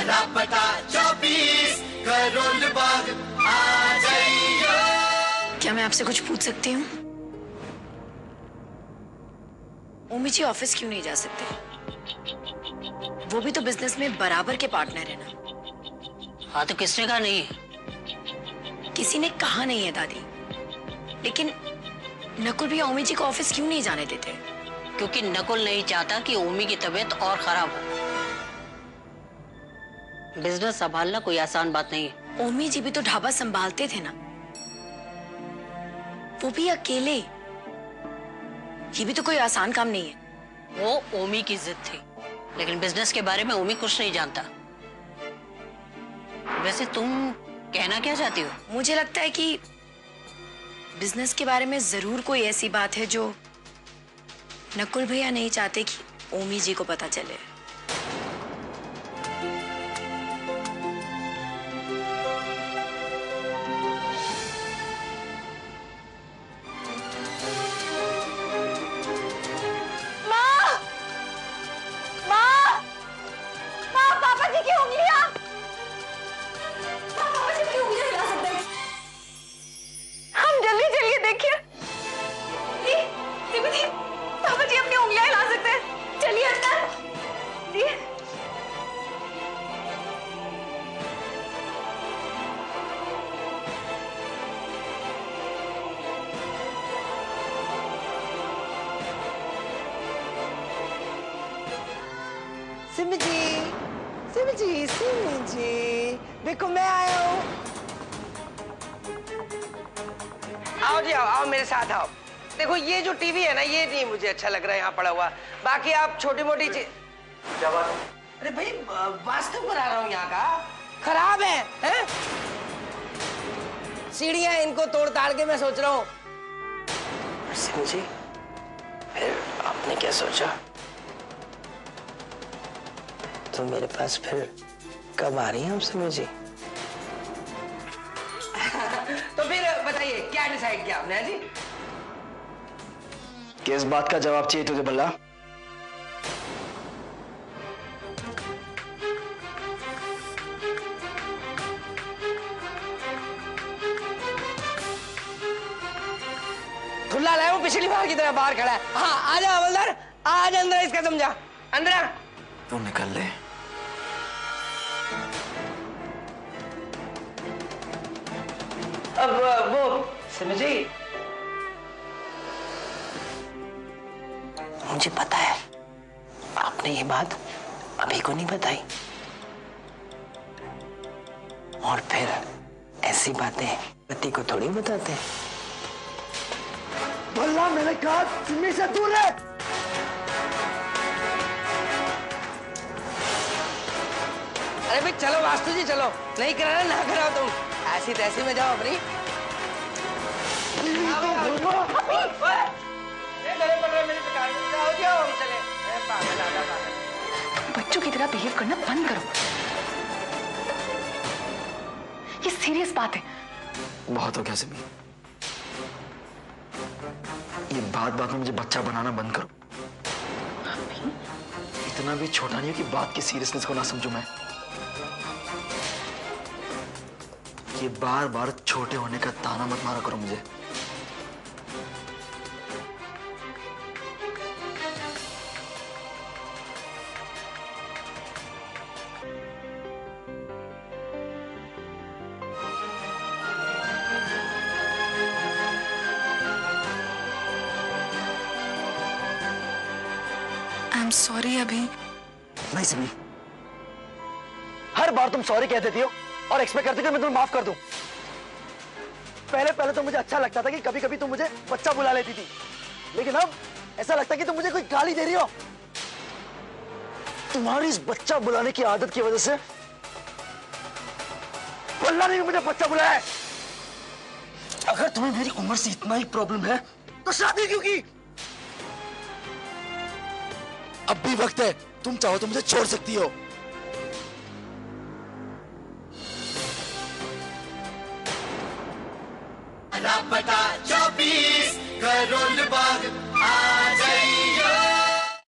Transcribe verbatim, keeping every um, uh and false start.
लापता चौबीस करोड़ बाग आ जाइयो। क्या मैं आपसे कुछ पूछ सकती हूँ? ओमी जी ऑफिस क्यों नहीं जा सकते? वो भी तो बिजनेस में बराबर के पार्टनर है ना। हाँ तो किसने कहा नहीं है? किसी ने कहा नहीं है दादी, लेकिन नकुल भी ओमी जी को ऑफिस क्यों नहीं जाने देते? क्योंकि नकुल नहीं चाहता कि ओमी की तबीयत और खराब हो। बिजनेस संभालना कोई आसान बात नहीं है। ओमी जी भी तो ढाबा संभालते थे ना, वो भी अकेले। ये भी तो कोई आसान काम नहीं है। वो ओमी की जिद थी, लेकिन बिजनेस के बारे में ओमी कुछ नहीं जानता। वैसे तुम कहना क्या चाहती हो? मुझे लगता है कि बिजनेस के बारे में जरूर कोई ऐसी बात है जो नकुल भैया नहीं चाहते कि ओमी जी को पता चले। सिमी जी, सिमी जी, सिमी जी, देखो मैं आया हूँ। आओ जी आओ, आओ मेरे साथ आओ। देखो ये जो टीवी है ना, ये नहीं मुझे अच्छा लग रहा है यहाँ पड़ा हुआ। बाकी आप छोटी मोटी चीज। क्या बात है? अरे भाई वास्तव करा रहा हूँ यहाँ का, खराब है, हैं? सीढ़ियाँ इनको तोड़ ताड़ के मैं सोच रहा हूँ। सिमी जी, फिर आपने क्या सोचा? तो मेरे पास फिर कब आ रही हैं आप सिमी जी? तो फिर बताइए क्या डिसाइड किया आपने जी? किस बात का जवाब चाहिए तुझे बल्ला? खुला लाया वो पिछली बार की तरह बाहर खड़ा है। हाँ आजा हवलदार, आज अंदर इसका समझा। अंदर तू निकल ले। अब वो सिमी जी, मुझे पता है आपने ये बात अभी को नहीं बताई, और फिर ऐसी बातें पति को थोड़ी बताते हैं। बल्ला मैंने कहा सिमी से दूर रह। अरे भाई चलो वास्तु जी चलो, नहीं कराना ना कराओ तुम, ऐसी तैसी में जाओ अपनी। बच्चों की तरह बिहेव करना बंद करो, ये सीरियस बात है। बहुत हो गया सिमी, ये बात बात में मुझे बच्चा बनाना बंद करो। इतना भी छोटा नहीं हो कि बात की सीरियसनेस को ना समझूं मैं। ये बार बार छोटे होने का ताना मत मारा करो मुझे। आई एम सॉरी अभी। नहीं सिमी, हर बार तुम सॉरी कह देती हो और एक्सपेक्ट करती हो कि मैं तुम्हें माफ कर दूं। पहले पहले तो मुझे अच्छा लगता था कि कभी कभी तुम मुझे बच्चा बुला लेती थी, लेकिन अब ऐसा लगता है कि तुम मुझे कोई गाली दे रही हो। तुम्हारी इस बच्चा बुलाने की आदत की वजह से बल्ला ने भी मुझे बच्चा बुलाया है। अगर तुम्हें मेरी उम्र से इतना ही प्रॉब्लम है तो शादी क्यों की? अब भी वक्त है, तुम चाहो तो मुझे छोड़ सकती हो। लापता चौबीस करोड़ बाग आ